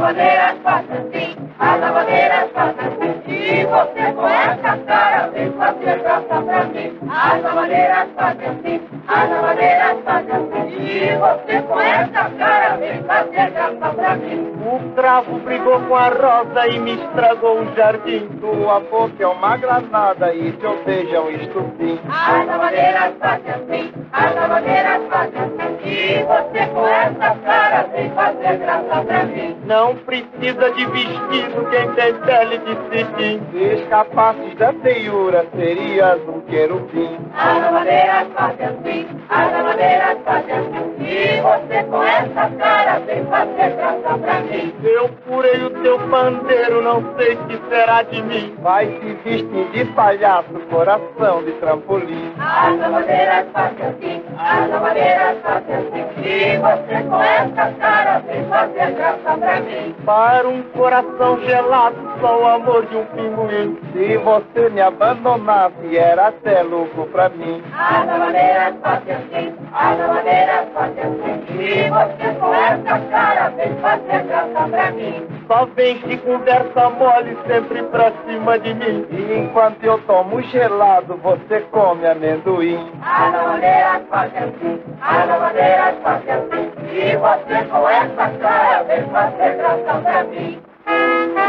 maneiras faz assim, a da maneiras faz assim. E você com essa cara vem fazer graça pra mim. A da maneiras faz assim, a da maneiras faz assim. E você com essa cara vem fazer graça pra mim. O cravo brigou com a rosa e me estragou o jardim. Tua boca é uma granada e teu beijo é um estupim. A da maneiras faz assim, a da maneiras faz assim. E você com essa cara vem fazer graça pra mim. Não precisa de vestido quem tem pele de cetim. Se escapasses da feiura, serias um querubim. A da maneiras faz assim, a da maneiras faz assim. E você com essa cara vem fazer graça pra mim. Eu furei o teu pandeiro, não sei o que será de mim. Vai se vestir de palhaço, coração de trampolim. A da maneiras faz assim, a da maneiras faz assim. E você com essa cara vem fazer graça pra mim. Para um coração gelado, só o amor de um pinguim. Se você me abandonasse, era até lucro pra mim. A da maneiras faz assim, a da maneiras faz assim. E você com essa cara vem fazer graça pra mim. Só vem de conversa mole sempre pra cima de mim. E enquanto eu tomo gelado, você come amendoim. A da maneiras faz assim, a da maneiras faz assim. E você com essa cara vem fazer graça pra mim.